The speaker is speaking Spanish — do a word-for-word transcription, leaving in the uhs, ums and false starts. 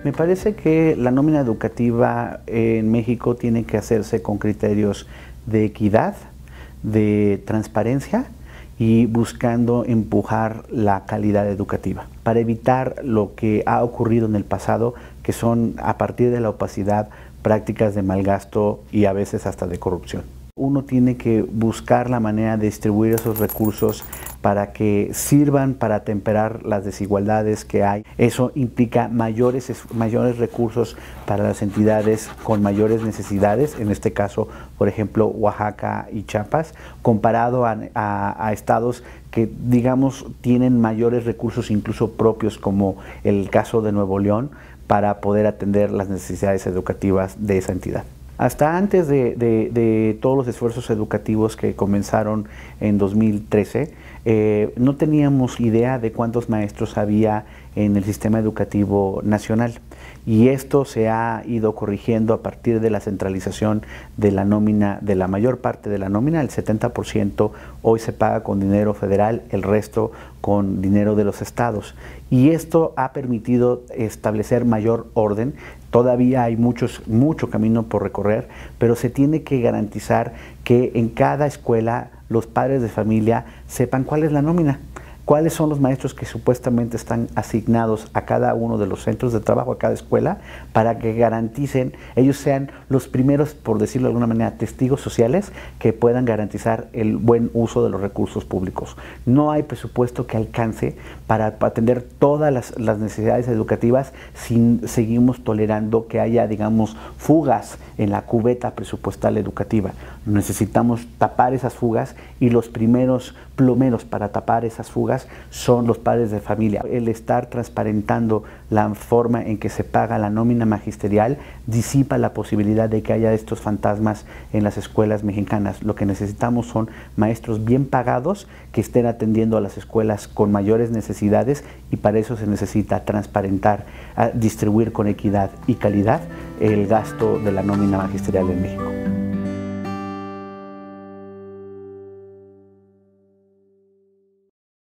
Me parece que la nómina educativa en México tiene que hacerse con criterios de equidad, de transparencia y buscando empujar la calidad educativa para evitar lo que ha ocurrido en el pasado, que son, a partir de la opacidad, prácticas de malgasto y a veces hasta de corrupción. Uno tiene que buscar la manera de distribuir esos recursos para que sirvan para atemperar las desigualdades que hay. Eso implica mayores, mayores recursos para las entidades con mayores necesidades, en este caso, por ejemplo, Oaxaca y Chiapas, comparado a, a, a estados que, digamos, tienen mayores recursos incluso propios, como el caso de Nuevo León, para poder atender las necesidades educativas de esa entidad. Hasta antes de, de, de todos los esfuerzos educativos que comenzaron en dos mil trece, eh, no teníamos idea de cuántos maestros había en el sistema educativo nacional. Y esto se ha ido corrigiendo a partir de la centralización de la nómina, de la mayor parte de la nómina. El setenta por ciento hoy se paga con dinero federal, el resto con dinero de los estados. Y esto ha permitido establecer mayor orden. Todavía hay muchos, mucho camino por recorrer, pero se tiene que garantizar que en cada escuela los padres de familia sepan cuál es la nómina, cuáles son los maestros que supuestamente están asignados a cada uno de los centros de trabajo, a cada escuela, para que garanticen, ellos sean los primeros, por decirlo de alguna manera, testigos sociales que puedan garantizar el buen uso de los recursos públicos. No hay presupuesto que alcance para atender todas las, las necesidades educativas si seguimos tolerando que haya, digamos, fugas en la cubeta presupuestal educativa. Necesitamos tapar esas fugas y los primeros plomeros para tapar esas fugas son los padres de familia. El estar transparentando la forma en que se paga la nómina magisterial disipa la posibilidad de que haya estos fantasmas en las escuelas mexicanas. Lo que necesitamos son maestros bien pagados que estén atendiendo a las escuelas con mayores necesidades, y para eso se necesita transparentar, distribuir con equidad y calidad el gasto de la nómina magisterial en México.